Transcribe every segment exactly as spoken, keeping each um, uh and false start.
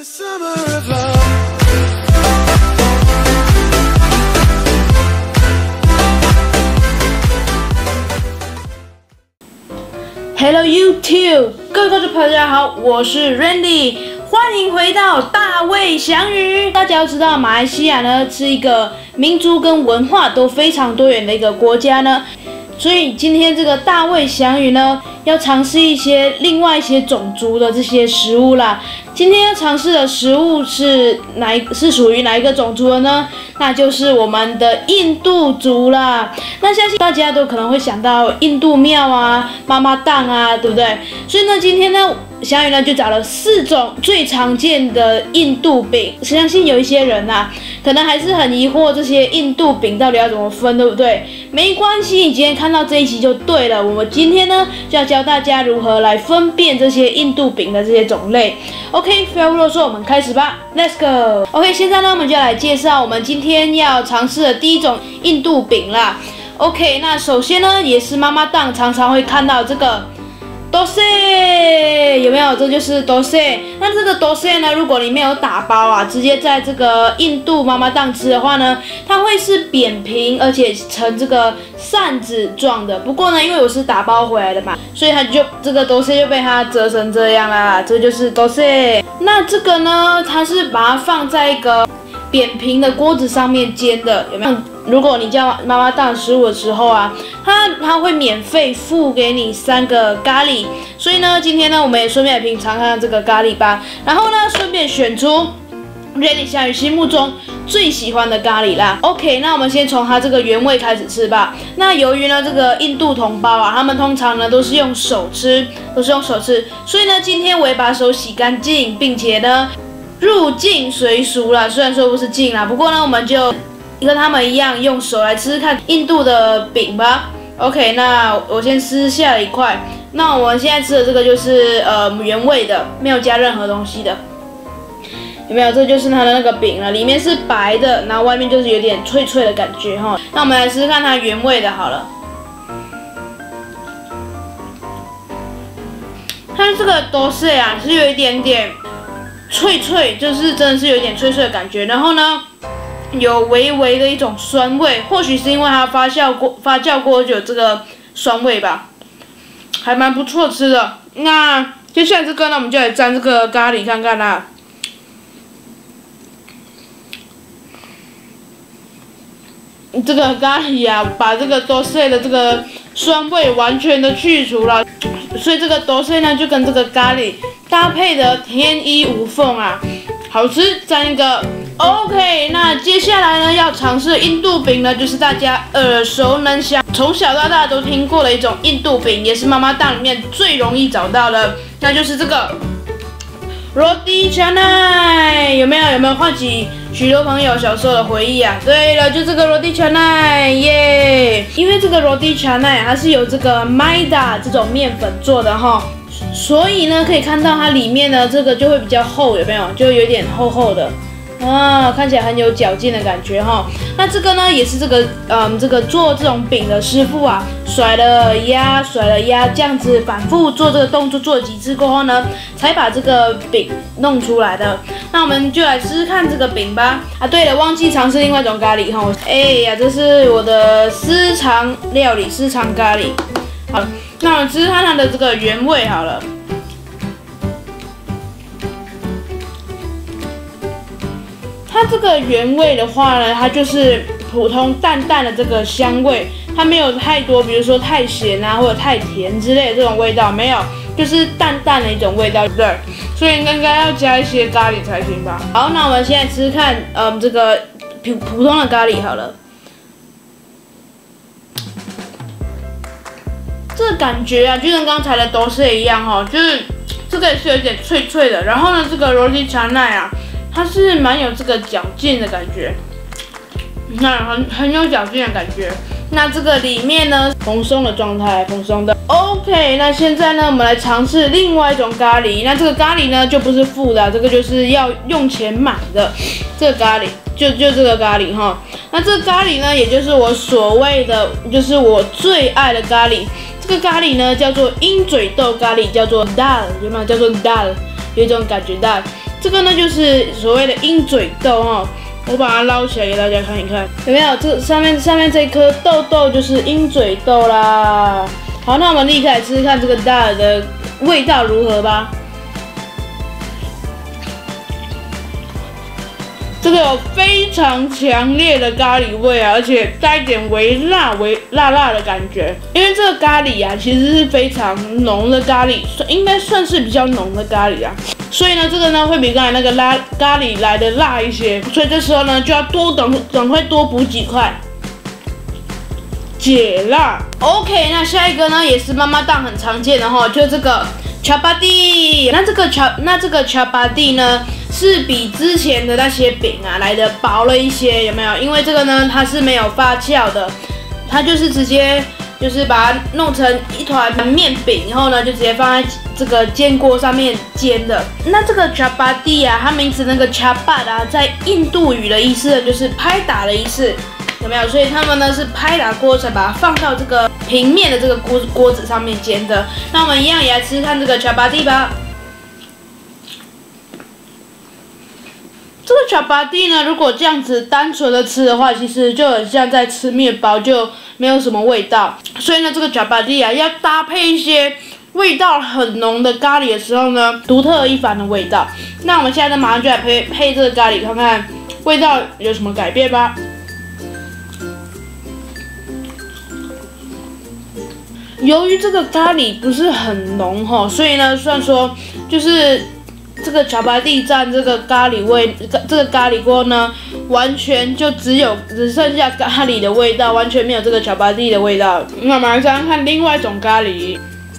the summer of love. Hello YouTube， 各位观众朋友，大家好，我是 Randy， 欢迎回到大卫祥语。大家要知道，马来西亚呢是一个民族跟文化都非常多元的一个国家呢，所以今天这个大卫祥语呢，要尝试一些另外一些种族的这些食物啦。今天要尝试的食物是哪一是属于哪一个种族的呢？那就是我们的印度族啦。那相信大家都可能会想到印度庙啊、妈妈档啊，对不对？所以呢，今天呢，祥语呢就找了四种最常见的印度饼。相信有一些人啊，可能还是很疑惑这些印度饼到底要怎么分，对不对？没关系，你今天看到这一集就对了。我们今天呢就要教大家如何来分辨这些印度饼的这些种类。OK， 废话不多说，我们开始吧 ，Let's go。OK， 现在呢我们就来介绍我们今天要尝试的第一种印度饼啦。OK， 那首先呢也是妈妈档常常会看到这个。多塞有没有？这就是多塞。那这个多塞呢，如果你没有打包啊，直接在这个印度妈妈档吃的话呢，它会是扁平，而且呈这个扇子状的。不过呢，因为我是打包回来的嘛，所以它就这个多塞就被它折成这样啦。这就是多塞。那这个呢，它是把它放在一个扁平的锅子上面煎的，有没有？如果你叫妈妈档食物的时候啊，它它会免费付给你三个咖喱，所以呢，今天呢，我们也顺便来品尝看这个咖喱吧。然后呢，顺便选出 Randy 祥语心目中最喜欢的咖喱啦。OK， 那我们先从它这个原味开始吃吧。那由于呢，这个印度同胞啊，他们通常呢都是用手吃，都是用手吃，所以呢，今天我也把手洗干净，并且呢，入境随俗啦。虽然说不是净啦，不过呢，我们就跟他们一样，用手来吃吃看印度的饼吧。OK， 那我先撕下了一块。那我们现在吃的这个就是呃原味的，没有加任何东西的，有没有？这就是它的那个饼了，里面是白的，然后外面就是有点脆脆的感觉哈。那我们来试试看它原味的好了。它这个多塞啊是有一点点脆脆，就是真的是有一点脆脆的感觉。然后呢，有微微的一种酸味，或许是因为它发酵过发酵过就有这个酸味吧，还蛮不错吃的。那接下来这个呢，我们就来沾这个咖喱看看啦。这个咖喱啊，把这个多塞的这个酸味完全的去除了，所以这个多塞呢就跟这个咖喱搭配的天衣无缝啊，好吃，沾一个。OK， 那接下来呢要尝试的印度饼呢，就是大家耳熟能详，从小到大都听过的一种印度饼，也是妈妈档里面最容易找到的，那就是这个 Roti Canai， 有没有？有没有唤起许多朋友小时候的回忆啊？对了，就这个 Roti Canai， 耶！因为这个 Roti Canai 它是由这个 Maida 这种面粉做的哈，所以呢可以看到它里面呢这个就会比较厚，有没有？就有点厚厚的。啊，看起来很有嚼劲的感觉哈。那这个呢，也是这个嗯，这个做这种饼的师傅啊，甩了压，甩了压，这样子反复做这个动作，做了几次过后呢，才把这个饼弄出来的。那我们就来试试看这个饼吧。啊，对了，忘记尝试另外一种咖喱哈。哎呀，这是我的私藏料理，私藏咖喱。好，那我们试试看它的这个原味好了。它这个原味的话呢，它就是普通淡淡的这个香味，它没有太多，比如说太咸啊或者太甜之类的这种味道，没有，就是淡淡的一种味道，对不对？所以应该要加一些咖喱才行吧。好，那我们现在吃吃看，嗯，这个普普通的咖喱好了。这个感觉啊，就跟刚才的多塞一样哈，就是这个也是有点脆脆的，然后呢，这个 Roti Canai 啊。它是蛮有这个嚼劲的感觉，你看很很有嚼劲的感觉。那这个里面呢，蓬松的状态，蓬松的。OK， 那现在呢，我们来尝试另外一种咖喱。那这个咖喱呢，就不是付的，这个就是要用钱买的。这个咖喱，就就这个咖喱哈。那这个咖喱呢，也就是我所谓的，就是我最爱的咖喱。这个咖喱呢，叫做鹰嘴豆咖喱，叫做 dal， 有没有？叫做 dal， 有一种感觉 dal。 这个呢就是所谓的鹰嘴豆哦，我把它捞起来给大家看一看，有没有？这上面上面这颗豆豆就是鹰嘴豆啦。好，那我们立刻来吃吃看这个大耳的味道如何吧。这个有非常强烈的咖喱味啊，而且带一点微辣、微辣辣的感觉。因为这个咖喱啊，其实是非常浓的咖喱，应该算是比较浓的咖喱啊。所以呢，这个呢会比刚才那个辣咖喱来的辣一些。所以这时候呢，就要多等，赶快多补几块，解辣。OK， 那下一个呢也是妈妈档很常见的哈，就这个恰巴蒂。那这个恰那这个恰巴蒂呢？是比之前的那些饼啊来的薄了一些，有没有？因为这个呢，它是没有发酵的，它就是直接就是把它弄成一团面饼，然后呢就直接放在这个煎锅上面煎的。那这个 chapati 啊，它名字那个 chapat 啊，在印度语的意思呢就是拍打的意思，有没有？所以他们呢是拍打锅才把它放到这个平面的这个锅锅子上面煎的。那我们一样也来吃吃看这个 chapati 吧。这个巧巴蒂呢，如果这样子单纯的吃的话，其实就很像在吃面包，就没有什么味道。所以呢，这个巧巴蒂啊，要搭配一些味道很浓的咖喱的时候呢，独特一番的味道。那我们现在呢，马上就来配配这个咖喱，看看味道有什么改变吧。由于这个咖喱不是很浓哈，所以呢，虽然说就是。这个巧巴蒂蘸这个咖喱味，这个咖喱锅呢，完全就只有只剩下咖喱的味道，完全没有这个巧巴蒂的味道。那马上看另外一种咖喱，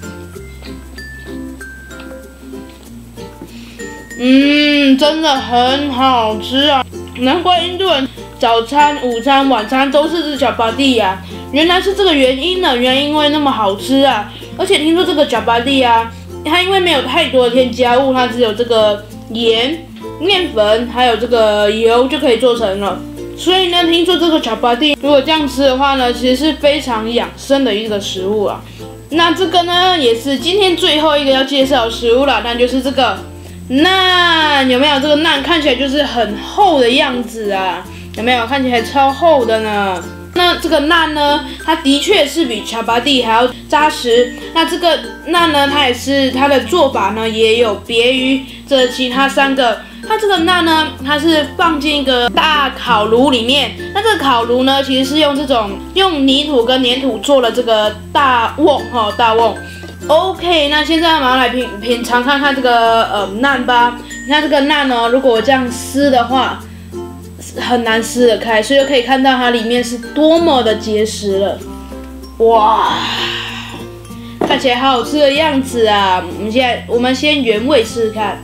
嗯，真的很好吃啊！难怪印度人早餐、午餐、晚餐都是吃巧巴蒂呀，原来是这个原因呢，原来因为那么好吃啊！而且听说这个巧巴蒂啊。它因为没有太多的添加物，它只有这个盐、面粉，还有这个油就可以做成了。所以呢，听说这个巧巴蒂如果这样吃的话呢，其实是非常养生的一个食物啊。那这个呢，也是今天最后一个要介绍的食物了，那就是这个馕。有没有？这个馕看起来就是很厚的样子啊，有没有？看起来超厚的呢。那这个馕呢，它的确是比巧巴蒂还要扎实。那这个馕呢，它也是它的做法呢，也有别于这其他三个。它这个馕呢，它是放进一个大烤炉里面。那这个烤炉呢，其实是用这种用泥土跟粘土做了这个大瓮哈、哦，大瓮。OK， 那现在马上来品品尝看看这个呃馕吧。你看这个馕呢，如果我这样撕的话。很难撕得开，所以就可以看到它里面是多么的结实了，哇，看起来好好吃的样子啊！我们现在我们先原味试试看，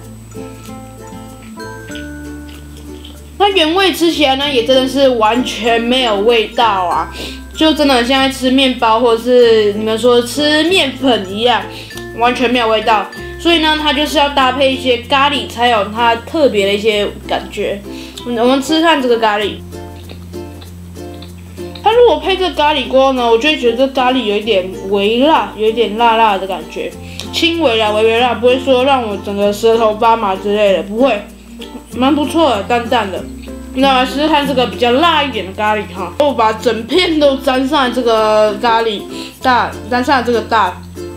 那原味吃起来呢，也真的是完全没有味道啊，就真的很像在吃面包或者是你们说吃面粉一样，完全没有味道。所以呢，它就是要搭配一些咖喱才有它特别的一些感觉。我们吃看这个咖喱，它如果配这个咖喱锅呢，我就会觉得这咖喱有一点微辣，有一点辣辣的感觉，轻微啦，微微辣，不会说让我整个舌头发麻之类的，不会，蛮不错的，淡淡的。那来试试看这个比较辣一点的咖喱哈，我把整片都沾上这个咖喱大，沾上这个大。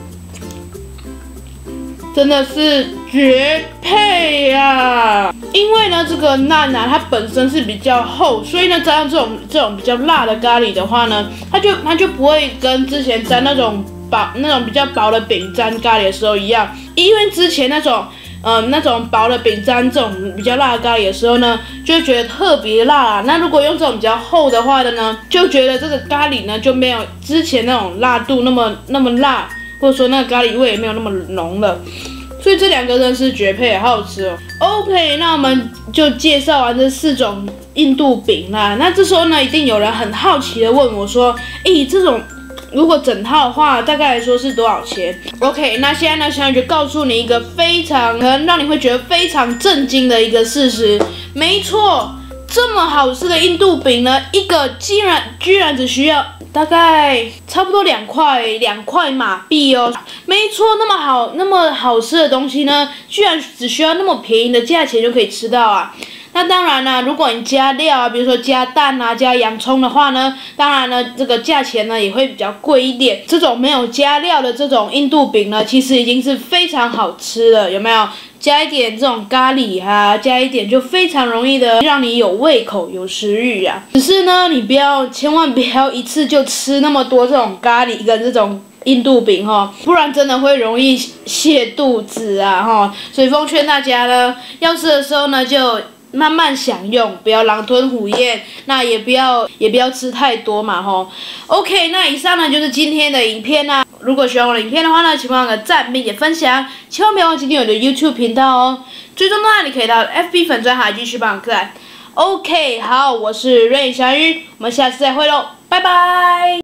真的是绝配啊！因为呢，这个馕啊，它本身是比较厚，所以呢，加上这种这种比较辣的咖喱的话呢，它就它就不会跟之前沾那种薄那种比较薄的饼沾咖喱的时候一样，因为之前那种呃那种薄的饼沾这种比较辣的咖喱的时候呢，就会觉得特别辣啊。那如果用这种比较厚的话的呢，就觉得这个咖喱呢就没有之前那种辣度那么那么辣。或者说那个咖喱味也没有那么浓了，所以这两个真的是绝配，好好吃哦。OK， 那我们就介绍完这四种印度饼啦。那这时候呢，一定有人很好奇的问我说：“诶，这种如果整套的话，大概来说是多少钱 ？”OK， 那现在呢，小雨就告诉你一个非常可能让你会觉得非常震惊的一个事实，没错。这么好吃的印度饼呢，一个竟然居然只需要大概差不多两块两块马币哦。没错，那么好那么好吃的东西呢，居然只需要那么便宜的价钱就可以吃到啊！那当然啦，如果你加料啊，比如说加蛋啊、加洋葱的话呢，当然呢，这个价钱呢也会比较贵一点。这种没有加料的这种印度饼呢，其实已经是非常好吃了，有没有？加一点这种咖喱啊，加一点就非常容易的让你有胃口、有食欲啊。只是呢，你不要千万不要一次就吃那么多这种咖喱跟这种印度饼哈，不然真的会容易泻肚子啊哈。所以奉劝大家呢，要吃的时候呢就慢慢享用，不要狼吞虎咽，那也不要也不要吃太多嘛吼。OK， 那以上呢就是今天的影片啦。如果喜欢我的影片的话呢，请帮我个赞并且分享，千万别忘记订阅我的 YouTube 频道哦。最终的话，你可以到 F B 粉专还继续帮我看。OK， 好，我是瑞小鱼，我们下次再会喽，拜拜。